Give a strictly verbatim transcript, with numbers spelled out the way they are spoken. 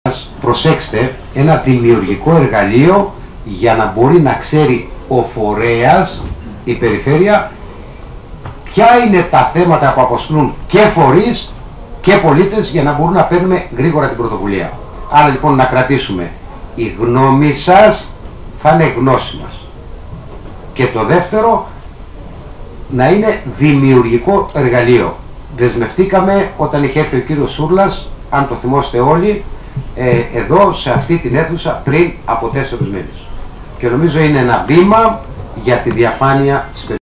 Προσέξτε, ένα δημιουργικό εργαλείο για να μπορεί να ξέρει ο φορέας, η περιφέρεια, ποια είναι τα θέματα που αποσχολούν και φορείς και πολίτες για να μπορούν να παίρνουμε γρήγορα την πρωτοβουλία. Άρα λοιπόν να κρατήσουμε, η γνώμη σας θα είναι γνώση μας. Και το δεύτερο, να είναι δημιουργικό εργαλείο. Δεσμευτήκαμε όταν είχε έρθει ο κύριος Σούρλας, αν το θυμόστε όλοι, ε, εδώ σε αυτή την αίθουσα πριν από τέσσερις μήνες. Και νομίζω είναι ένα βήμα για τη διαφάνεια της περιοχής.